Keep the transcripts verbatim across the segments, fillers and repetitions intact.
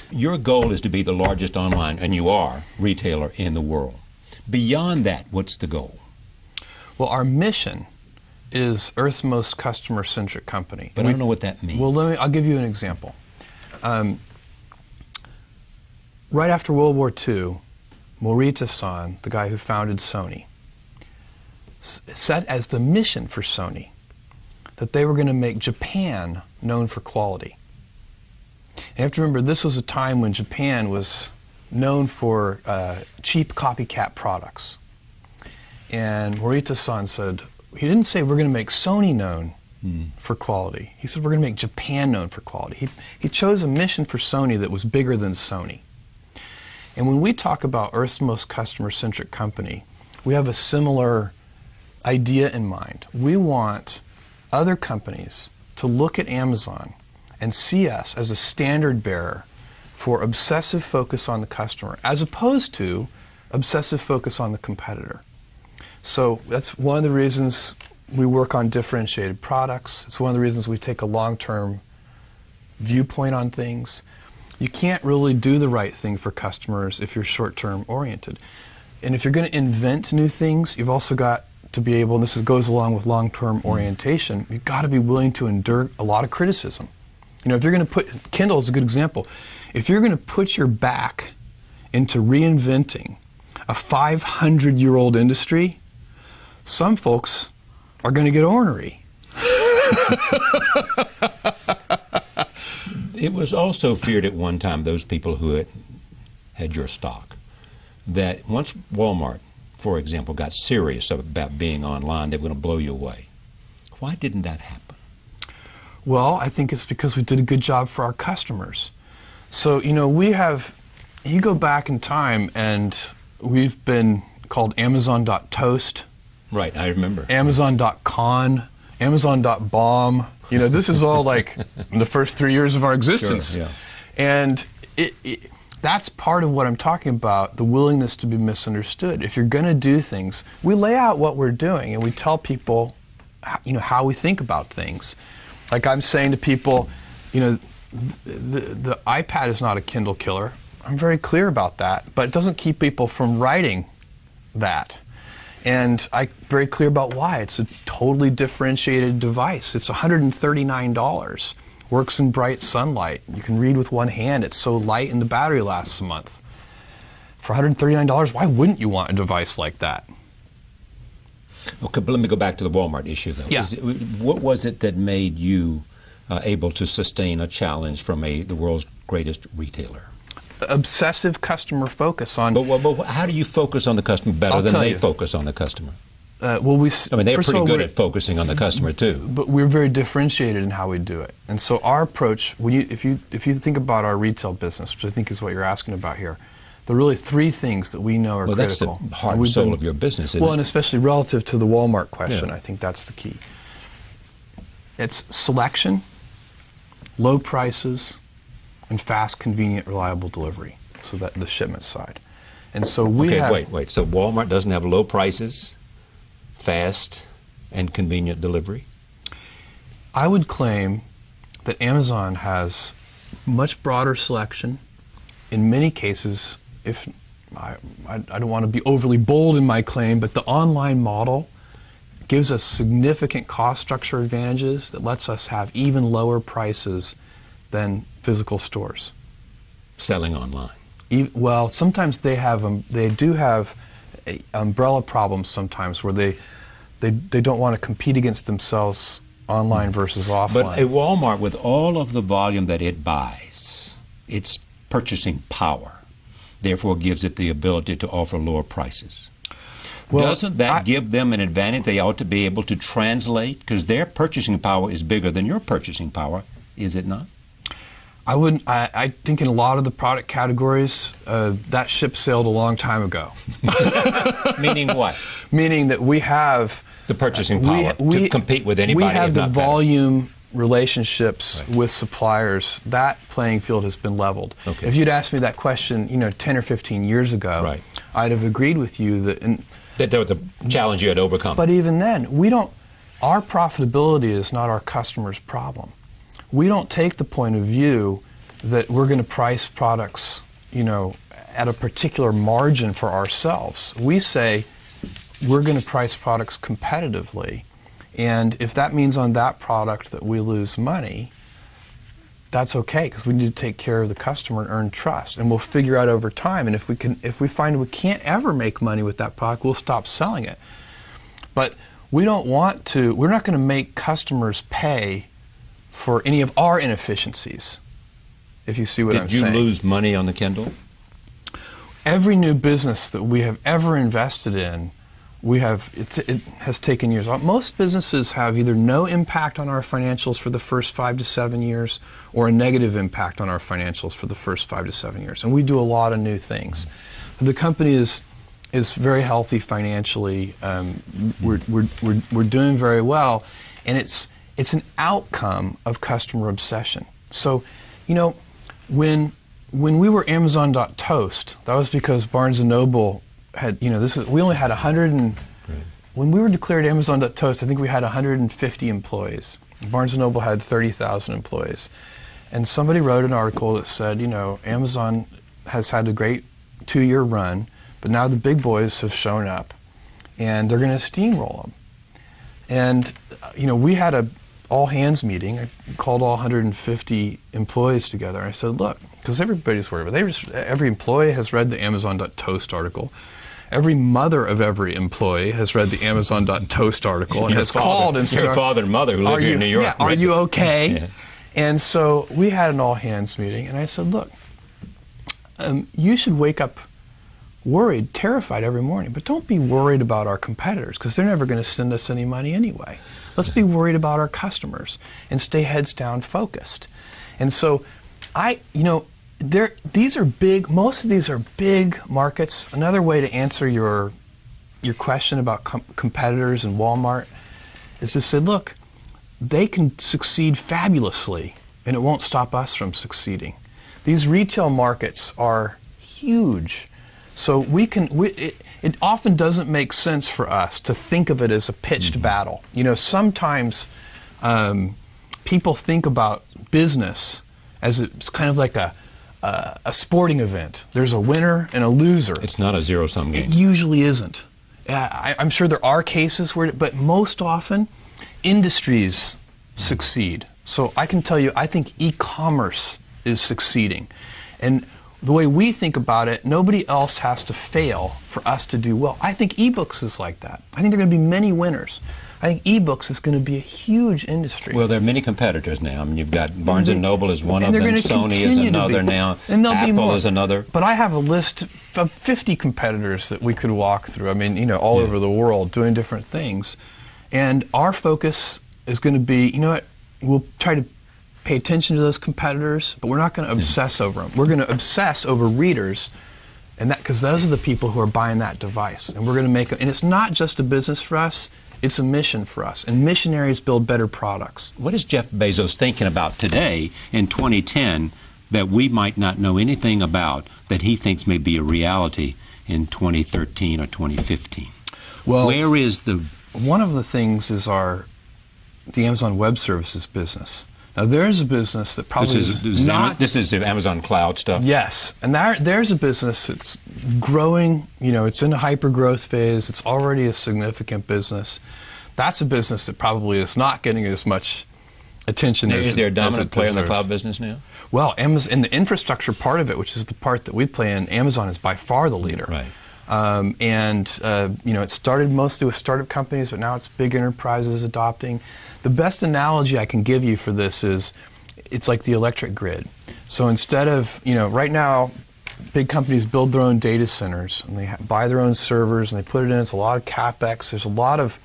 your goal is to be the largest online, and you are, retailer in the world. Beyond that, what's the goal? Well, our mission is Earth's most customer-centric company. But we, I don't know what that means. Well, let me, I'll give you an example. Um, right after World War Two, Morita-san, the guy who founded Sony, s set as the mission for Sony that they were going to make Japan known for quality. And you have to remember, this was a time when Japan was known for uh, cheap copycat products. And Morita-san said, he didn't say we're going to make Sony known mm. for quality. He said we're going to make Japan known for quality. He, he chose a mission for Sony that was bigger than Sony. And when we talk about Earth's most customer-centric company, we have a similar idea in mind. We want other companies to look at Amazon and see us as a standard bearer for obsessive focus on the customer, as opposed to obsessive focus on the competitor. So that's one of the reasons we work on differentiated products. It's one of the reasons we take a long-term viewpoint on things. You can't really do the right thing for customers if you're short-term oriented. And if you're going to invent new things, you've also got to be able, and this goes along with long-term orientation, you've got to be willing to endure a lot of criticism. You know, if you're going to put, Kindle is a good example, if you're going to put your back into reinventing a five hundred year old industry, some folks are going to get ornery. It was also feared at one time, those people who had, had your stock, that once Walmart, for example, got serious about being online, they were going to blow you away. Why didn't that happen? Well, I think it's because we did a good job for our customers. So, you know, we have, you go back in time and we've been called Amazon dot toast. Right, I remember. Amazon dot con, Amazon dot bomb. You know, this is all like in the first three years of our existence. Sure, yeah. And it, it, that's part of what I'm talking about, the willingness to be misunderstood. If you're going to do things, we lay out what we're doing and we tell people, you know, how we think about things. Like I'm saying to people, you know, the, the iPad is not a Kindle killer. I'm very clear about that, but it doesn't keep people from writing that. And I'm very clear about why. It's a totally differentiated device. It's one hundred thirty-nine dollars. Works in bright sunlight. You can read with one hand. It's so light and the battery lasts a month. For one hundred thirty-nine dollars, why wouldn't you want a device like that? Okay, but let me go back to the Walmart issue, though. Yeah. Is it, what was it that made you uh, able to sustain a challenge from a, the world's greatest retailer? Obsessive customer focus on... But, but, but how do you focus on the customer better I'll than they you. focus on the customer? Uh, well, we, I mean, they're pretty all, good at focusing on the customer, too. But we're very differentiated in how we do it. And so our approach, when you, if, you, if you think about our retail business, which I think is what you're asking about here, there are really three things that we know are well, critical. Well, that's the heart and soul been, of your business, isn't Well, it? and especially relative to the Walmart question, yeah. I think that's the key. It's selection, low prices, and fast, convenient, reliable delivery. So that the shipment side. And so we okay, have... wait, wait. So Walmart doesn't have low prices, fast, and convenient delivery? I would claim that Amazon has much broader selection. In many cases, if I, I, I don't want to be overly bold in my claim, but the online model gives us significant cost structure advantages that lets us have even lower prices than physical stores. Selling online. Well, sometimes they have um, they do have a, umbrella problems sometimes where they they they don't want to compete against themselves online versus offline. But a Walmart, with all of the volume that it buys, its purchasing power, therefore gives it the ability to offer lower prices. Well, doesn't that I, give them an advantage they ought to be able to translate? Because their purchasing power is bigger than your purchasing power, is it not? I wouldn't. I, I think in a lot of the product categories, uh, that ship sailed a long time ago. Meaning what? Meaning that we have the purchasing power we, we, to compete with anybody. We have if the not volume better. relationships right. with suppliers. That playing field has been leveled. Okay. If you'd asked me that question, you know, ten or fifteen years ago, right. I'd have agreed with you that in, that there was the challenge you had overcome. But even then, we don't. Our profitability is not our customer's problem. We don't take the point of view that we're going to price products, you know, at a particular margin for ourselves. We say we're going to price products competitively, and if that means on that product that we lose money, that's okay, because we need to take care of the customer and earn trust, and we'll figure out over time. And if we can, if we find we can't ever make money with that product, we'll stop selling it. But we don't want to. We're not going to make customers pay for any of our inefficiencies. If you see what Did I'm you saying. lose money on the Kindle? Every new business that we have ever invested in, we have it's, it has taken years. Most businesses have either no impact on our financials for the first five to seven years, or a negative impact on our financials for the first five to seven years. And we do a lot of new things. The company is is very healthy financially. Um, we're, we're we're we're doing very well, and it's it's an outcome of customer obsession. So, you know, when when we were Amazon dot toast, that was because Barnes and Noble had, you know, this is, we only had one hundred and, right. When we were declared Amazon dot toast, I think we had one hundred fifty employees. Barnes and Noble had thirty thousand employees. And somebody wrote an article that said, you know, Amazon has had a great two-year run, but now the big boys have shown up, and they're going to steamroll them. And, you know, we had a all-hands meeting. I called all one hundred fifty employees together, and I said, look, because everybody's worried, but they just, every employee has read the Amazon dot toast article. Every mother of every employee has read the Amazon dot toast article and your has father, called and said, your father and mother who live here in New York. Yeah, are you okay? Yeah. And so we had an all-hands meeting, and I said, look, um, you should wake up worried, terrified every morning, but don't be worried about our competitors, because they're never going to send us any money anyway. Let's be worried about our customers and stay heads down focused. And so I, you know, there, these are big, most of these are big markets. Another way to answer your, your question about com competitors and Walmart is to say, look, they can succeed fabulously, and it won't stop us from succeeding. These retail markets are huge. So we can, we, it, it often doesn't make sense for us to think of it as a pitched mm-hmm. battle. You know, sometimes um, people think about business as it's kind of like a, uh, a sporting event. There's a winner and a loser. It's not a zero-sum game. It usually isn't. Uh, I, I'm sure there are cases where, but most often, industries mm-hmm. succeed. So I can tell you, I think e-commerce is succeeding. And the way we think about it, nobody else has to fail for us to do well. I think ebooks is like that. I think there are going to be many winners. I think ebooks is going to be a huge industry. Well, there are many competitors now. I mean, you've got Barnes and Noble is one and of them, Sony is another now, and Apple be more. is another. But I have a list of fifty competitors that we could walk through. I mean, you know, all yeah. over the world doing different things. And our focus is going to be, you know what, we'll try to pay attention to those competitors, but we're not going to obsess over them. We're going to obsess over readers, and that because those are the people who are buying that device. And we're going to make it, and it's not just a business for us, it's a mission for us. And missionaries build better products. What is Jeff Bezos thinking about today in twenty ten that we might not know anything about that he thinks may be a reality in twenty thirteen or twenty fifteen? Well, where is the... One of the things is our the Amazon Web Services business. Now, there's a business that probably this is, is this is not... This is the Amazon Cloud stuff? Yes. And there, there's a business that's growing. You know, it's in a hyper-growth phase. It's already a significant business. That's a business that probably is not getting as much attention as... Is there a dominant player in the deserves. cloud business now? Well, Amazon, in the infrastructure part of it, which is the part that we play in, Amazon is by far the leader. Right. Um, and, uh, you know, it started mostly with startup companies, but now it's big enterprises adopting. The best analogy I can give you for this is it's like the electric grid. So instead of, you know, right now, big companies build their own data centers, and they buy their own servers, and they put it in. It's a lot of CapEx. There's a lot of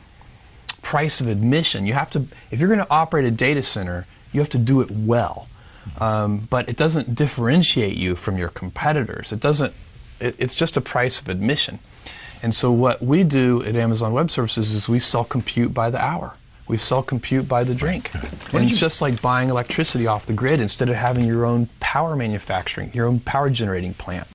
price of admission. You have to, if you're going to operate a data center, you have to do it well. Um, but it doesn't differentiate you from your competitors. It doesn't, it, it's just a price of admission. And so what we do at Amazon Web Services is we sell compute by the hour. We sell compute by the drink. And it's just like buying electricity off the grid instead of having your own power manufacturing, your own power generating plant.